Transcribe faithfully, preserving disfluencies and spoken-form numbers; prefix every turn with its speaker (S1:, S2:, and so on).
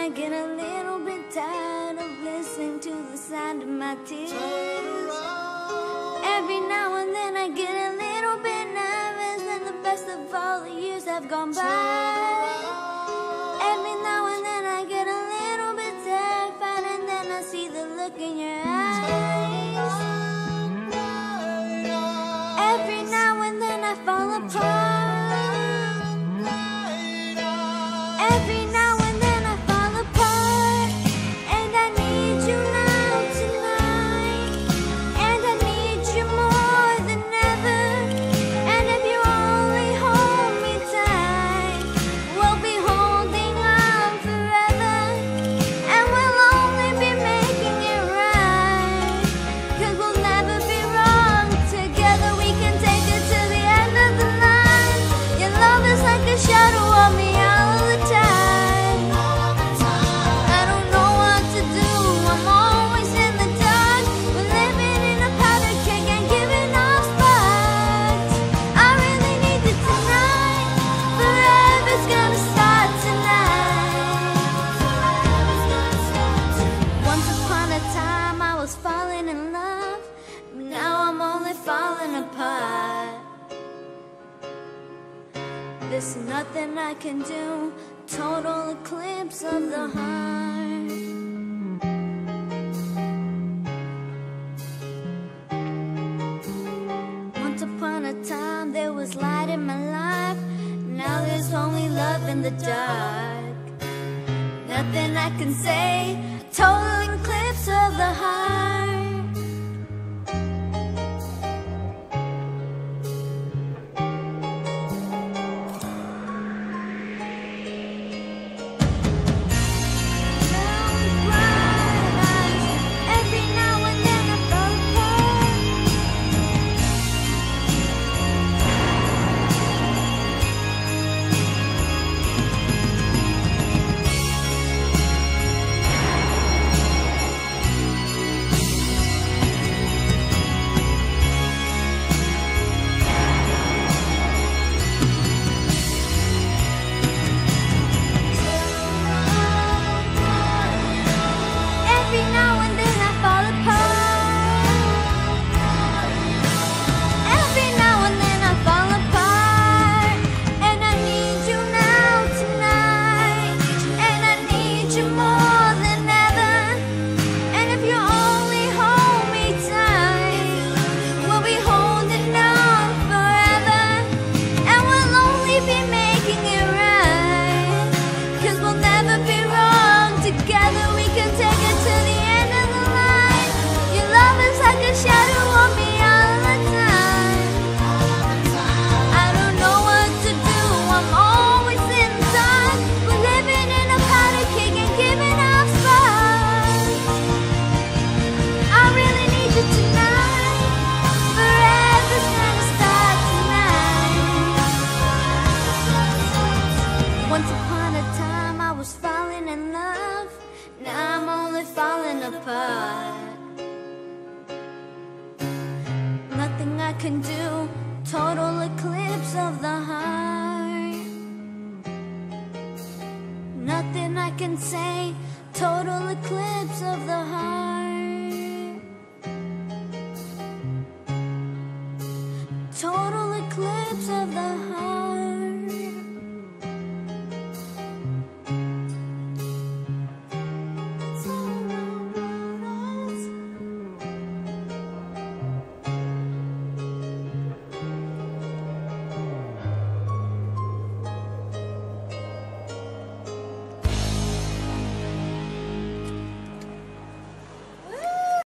S1: I get a little bit tired of listening to the sound of my tears. Every now and then I get a little bit nervous, and the best of all the years have gone by. Every now and then I get a little bit terrified, and then I see the look in your eyes. Every now and then I fall apart. Every now and then I fall apart, and I need you now tonight, and I need you more than ever. And if you only hold me tight, we'll be holding on forever, and we'll only be making it right, 'cause we'll never be wrong. Together we can take it to the end of the line. Your love is like a shadow of me all the time. I don't know what to do, I'm always in the dark. We're living in a powder keg and giving off sparks. I really need you tonight, forever's gonna start tonight. Once upon a time I was falling in love, but now I'm only falling apart. There's nothing I can do, total eclipse of the heart. Once upon a time there was light in my life, now there's only love in the dark. Nothing I can say, total eclipse of the heart. Every now and then I fall apart. Every now and then I fall apart. Every now and then I fall apart, and I need you now tonight, and I need you more than ever. And if you only hold me tight, we'll be holding on forever, and we'll only be making it right, 'cause we'll never be wrong. Together we can take it to the end of the line. Your love is like a shadow on me all the time. I don't know what to do, I'm always in the dark. We're living in a powder keg and giving off sparks. I really need you tonight, forever's gonna start tonight. Once upon a time I was falling in love, now I'm only falling apart. Nothing I can do, total eclipse of the heart. Nothing I can say, total eclipse of the heart. Total eclipse of the heart.